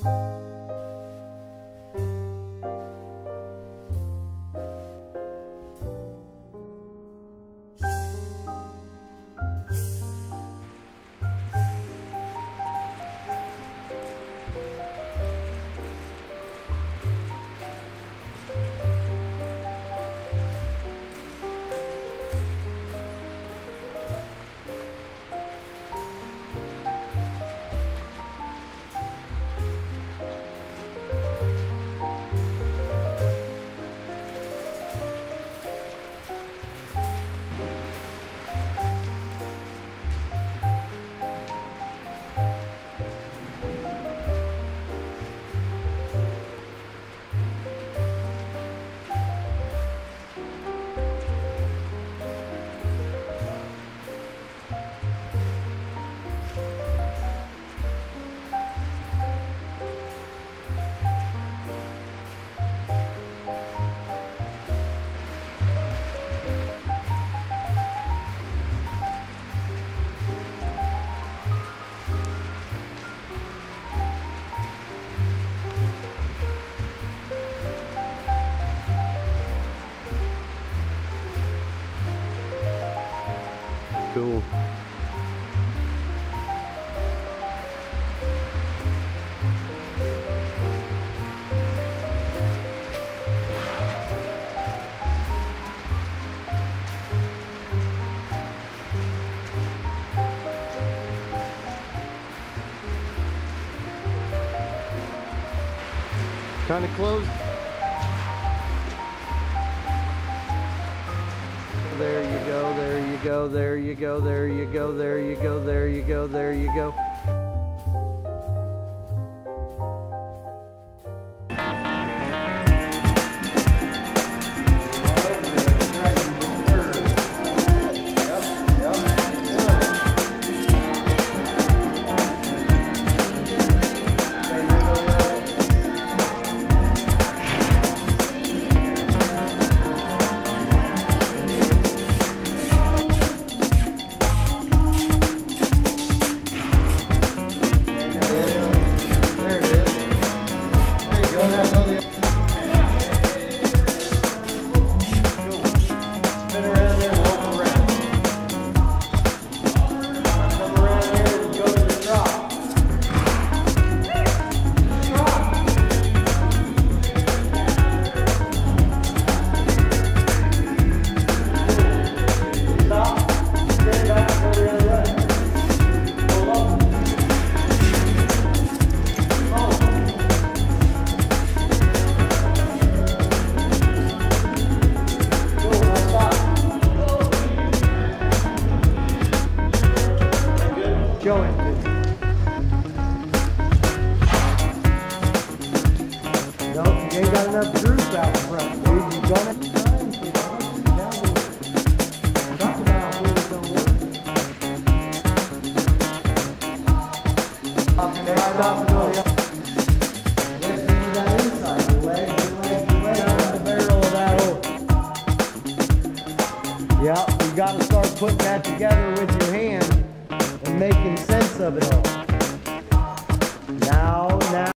Cool. Kind of close. There you go, there you go, there you go, there you go, there you go, there you go, there you go. You ain't got enough juice out in front, dude. You got it. Yeah, you got to start putting that together with your hand and making sense of it all. Now.